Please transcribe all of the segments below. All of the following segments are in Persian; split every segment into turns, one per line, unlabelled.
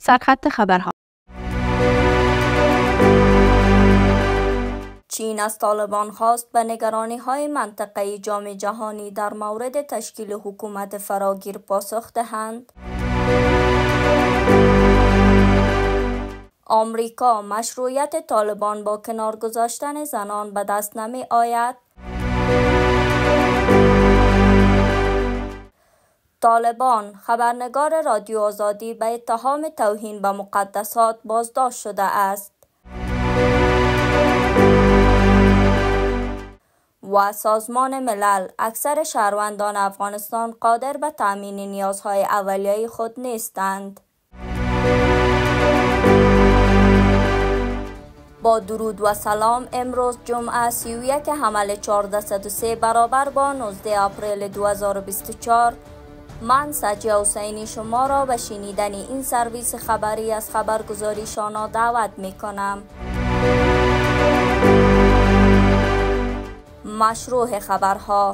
سرخط خبرها.
چین از طالبان خواست به نگرانی‌های منطقی جامعه جهانی در مورد تشکیل حکومت فراگیر پاسخ دهند. آمریکا مشروعیت طالبان با کنار گذاشتن زنان به دست نمی آید. طالبان خبرنگار رادیو آزادی به اتهام توهین به مقدسات بازداشت شده است. و سازمان ملل اکثر شهروندان افغانستان قادر به تأمین نیازهای اولیه خود نیستند. با درود و سلام، امروز جمعه 31 حمل 1403 برابر با 19 اپریل 2024 من سجیه حسینی شما را به شنیدن این سرویس خبری از خبرگزاری شانا دعوت می کنم. مشروع خبرها.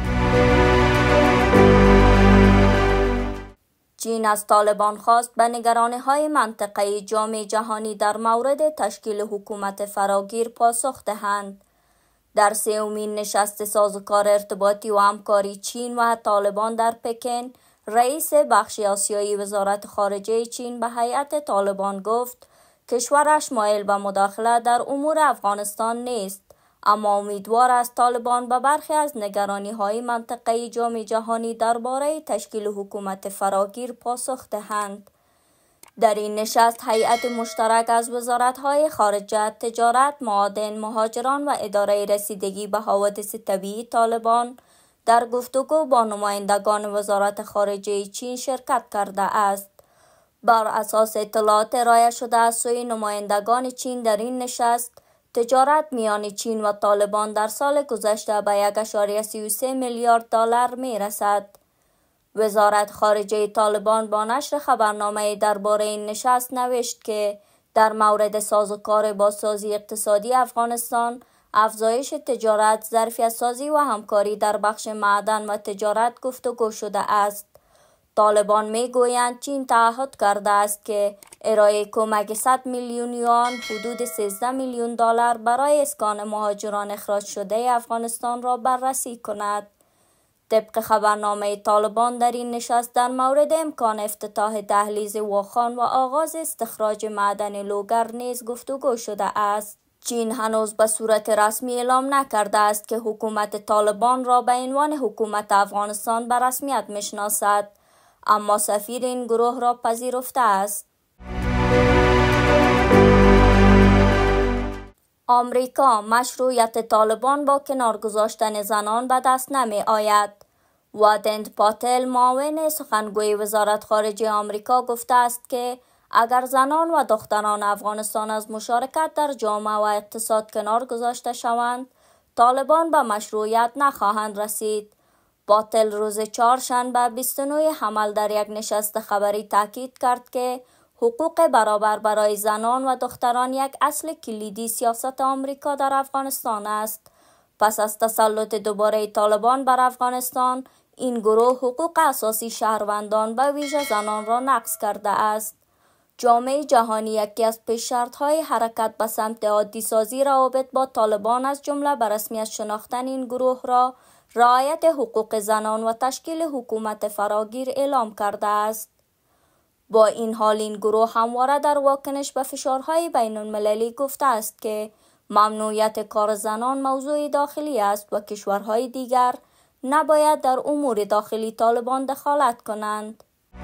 چین از طالبان خواست به نگرانی‌های منطقی جامعه جهانی در مورد تشکیل حکومت فراگیر پاسخ دهند. در سومین نشست سازوکار ارتباطی و همکاری چین و طالبان در پکن، رئیس بخش آسیایی وزارت خارجه چین به هیئت طالبان گفت کشورش مایل به مداخله در امور افغانستان نیست، اما امیدوار است طالبان به برخی از نگرانی‌های منطقه‌ای جامعه جهانی درباره تشکیل حکومت فراگیر پاسخ دهند. در این نشست هیئت مشترک از وزارت‌های خارجه، تجارت، معادن، مهاجران و اداره رسیدگی به حوادث طبیعی طالبان در گفتگو با نمایندگان وزارت خارجه چین شرکت کرده است. بر اساس اطلاعات ارائه شده از سوی نمایندگان چین در این نشست، تجارت میان چین و طالبان در سال گذشته به 1.33 میلیارد دلار می رسد. وزارت خارجه طالبان با نشر خبرنامه درباره این نشست نوشت که در مورد سازوکار بازسازی اقتصادی افغانستان، افزایش تجارت، ظرفیت‌سازی و همکاری در بخش معدن و تجارت گفتگو شده است. طالبان میگویند چین تعهد کرده است که ارائه کمک 100 میلیون یوان حدود 13 میلیون دلار برای اسکان مهاجران اخراج شده افغانستان را بررسی کند. طبق خبرنامه طالبان در این نشست در مورد امکان افتتاح دهلیز واخان و آغاز استخراج معدن لوگر نیز گفتگو شده است. چین هنوز به صورت رسمی اعلام نکرده است که حکومت طالبان را به عنوان حکومت افغانستان به رسمیت میشناسد، اما سفیر این گروه را پذیرفته است. آمریکا مشروعیت طالبان با کنار گذاشتن زنان به دست نمی آید. و دهند پاتل معاون سخنگوی وزارت خارجه آمریکا گفته است که اگر زنان و دختران افغانستان از مشارکت در جامعه و اقتصاد کنار گذاشته شوند، طالبان به مشروعیت نخواهند رسید. پاتل روز چهارشنبه 29 حمل در یک نشست خبری تاکید کرد که حقوق برابر برای زنان و دختران یک اصل کلیدی سیاست آمریکا در افغانستان است. پس از تسلط دوباره طالبان بر افغانستان، این گروه حقوق اساسی شهروندان به ویژه زنان را نقض کرده است. جامعه جهانی یکی از پیش شرط‌های حرکت به سمت عادی سازی روابط با طالبان از جمله به رسمیت شناختن این گروه را رعایت حقوق زنان و تشکیل حکومت فراگیر اعلام کرده است. با این حال این گروه همواره در واکنش به فشارهای بین المللی گفته است که ممنوعیت کار زنان موضوع داخلی است و کشورهای دیگر نباید در امور داخلی طالبان دخالت کنند.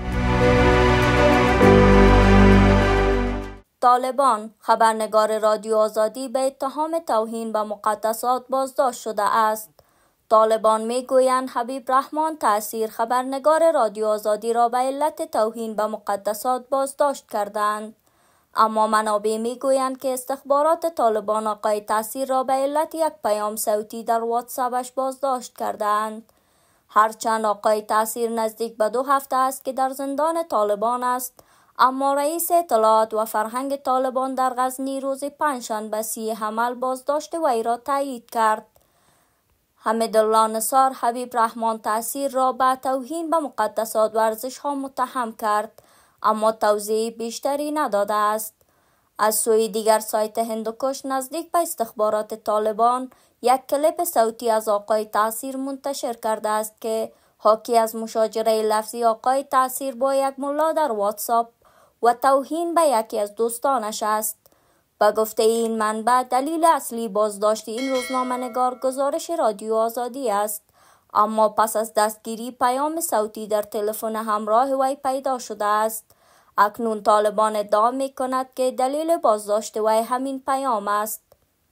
طالبان خبرنگار رادیو آزادی به اتهام توهین به مقدسات بازداشت شده است. طالبان میگویند حبیب رحمان تأثیر خبرنگار رادیو آزادی را به علت توهین به مقدسات بازداشت کردند، اما منابع میگویند که استخبارات طالبان آقای تأثیر را به علت یک پیام صوتی در واتساپش بازداشت کردند. هرچند آقای تأثیر نزدیک به 2 هفته است که در زندان طالبان است، اما رئیس اطلاعات و فرهنگ طالبان در غزنی روز پنجشنبه 30 حمل بازداشت وی را تایید کرد. حمیدالله نصار حبیب رحمان تأثیر را به توهین به مقدسات و ارزش‌ها متهم کرد، اما توضیح بیشتری نداده است. از سوی دیگر سایت هندوکش نزدیک به استخبارات طالبان یک کلیپ صوتی از آقای تأثیر منتشر کرده است که حاکی از مشاجره لفظی آقای تأثیر با یک ملا در واتساپ و توهین به یکی از دوستانش است. به گفته این منبع دلیل اصلی بازداشت این روزنامه‌نگار گزارش رادیو آزادی است، اما پس از دستگیری پیام صوتی در تلفن همراه وی پیدا شده است. اکنون طالبان ادعا می کند که دلیل بازداشت وی همین پیام است.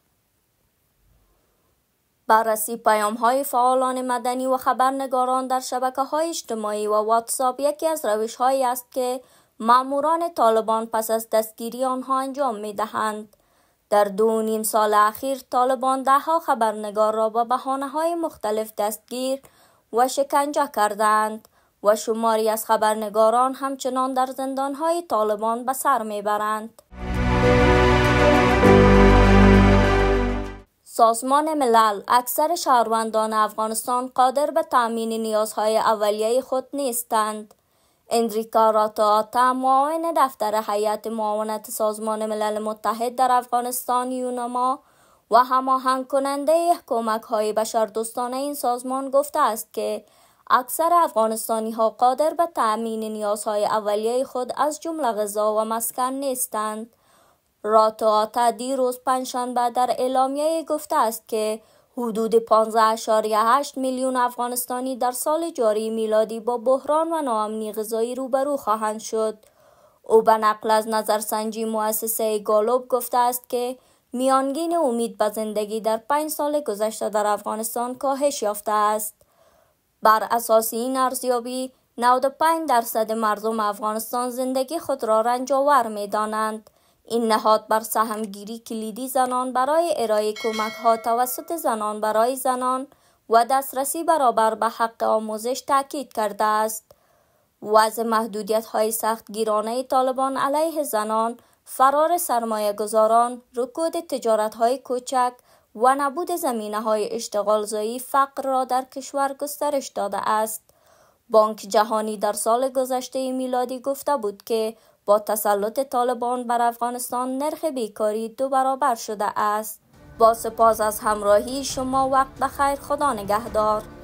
بررسی پیام‌های فعالان مدنی و خبرنگاران در شبکه‌های اجتماعی و واتساپ یکی از روش‌هایی است که ماموران طالبان پس از دستگیری آنها انجام می‌دهند. در 2.5 سال اخیر طالبان ده‌ها خبرنگار را با بهانه‌های مختلف دستگیر و شکنجه کردند و شماری از خبرنگاران همچنان در زندان‌های طالبان به سر می‌برند. سازمان ملل اکثر شهروندان افغانستان قادر به تأمین نیازهای اولیه خود نیستند. اندریکا راتاتا، معاون دفتر هیئت معاونت سازمان ملل متحد در افغانستان یونما و هماهنگ کننده کمک‌های بشردوستانه این سازمان گفته است که اکثر افغانستانی‌ها قادر به تأمین نیازهای اولیه خود از جمله غذا و مسکن نیستند. راتاتا دیروز پنجشنبه در اعلامیه گفته است که حدود 15.8 میلیون افغانستانی در سال جاری میلادی با بحران و ناامنی غذایی روبرو خواهند شد. او به نقل از نظرسنجی مؤسسه گالوب گفته است که میانگین امید به زندگی در 5 سال گذشته در افغانستان کاهش یافته است. بر اساس این ارزیابی 95% مردم افغانستان زندگی خود را رنج‌آور می‌دانند. این نهاد بر سهمگیری کلیدی زنان برای ارائه کمک‌ها توسط زنان برای زنان و دسترسی برابر به حق آموزش تاکید کرده است. وضع محدودیت‌های سختگیرانه طالبان علیه زنان، فرار سرمایه گذاران، رکود تجارت‌های کوچک و نبود زمینه‌های اشتغالزایی فقر را در کشور گسترش داده است. بانک جهانی در سال گذشته میلادی گفته بود که با تسلط طالبان بر افغانستان نرخ بیکاری 2 برابر شده است. با سپاس از همراهی شما، وقت بخیر، خدا نگهدار.